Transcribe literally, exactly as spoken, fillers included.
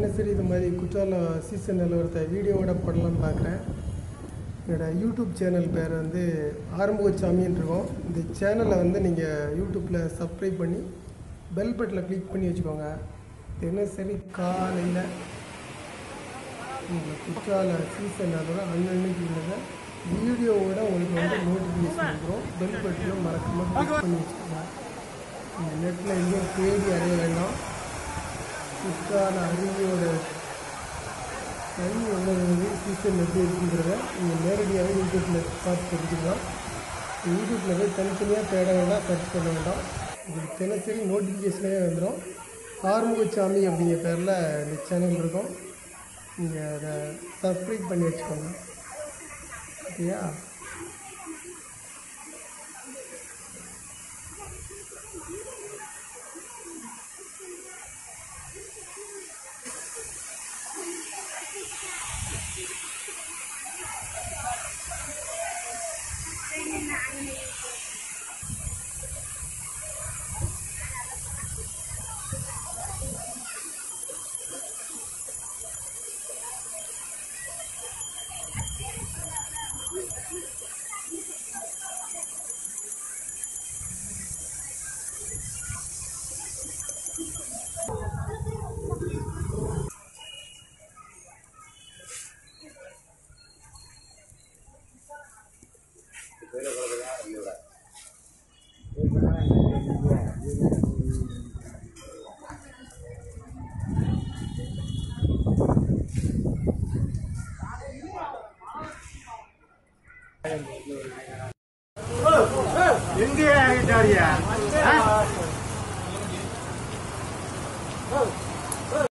தினசரி இது மாதிரி குற்றாலம் சீசன் நிலவரத்தை வீடியோவோட போடலான்னு பார்க்குறேன். என்னோடய யூடியூப் சேனல் பேர் வந்து ஆறுமுகசாமின்னு இருக்கும். இந்த சேனலை வந்து நீங்கள் யூடியூப்பில் சப்ஸ்கிரைப் பண்ணி பெல் பட்டனில் கிளிக் பண்ணி வச்சுக்கோங்க. தினசரி காலையில் உங்கள் குற்றால சீசன் நிலவரம் அன்னன்னைக்கு உள்ளதை வீடியோவோட உங்களுக்கு வந்து நோட்டிஃபிகேஷன் வந்துடும். பெல் பட்டனில் மறக்காமல் கிளிக் பண்ணி வச்சுக்கோங்க. இந்த நெட்டில் எங்கேயும் தேடி அடைய வேண்டாம். குற்றால அருவியோட தண்ணி எவ்வளோ சீசன் எப்படி இருக்குங்கிறத நீங்கள் நேரடியாகவே யூடியூப்பில் பார்த்து தெரிஞ்சுக்கலாம். யூடியூப்பில் போய் தனித்தனியாக தேட வேண்டாம், சர்ச் பண்ண வேண்டாம். உங்களுக்கு தினசரி நோட்டிஃபிகேஷனே வந்துடும். ஆறுமுகசாமி அப்படிங்கிற பேரில் இந்த சேனல் இருக்கும். நீங்கள் அதை சப்ஸ்கிரைப் பண்ணி வச்சுக்கோங்க. ஓகேயா? எங்கே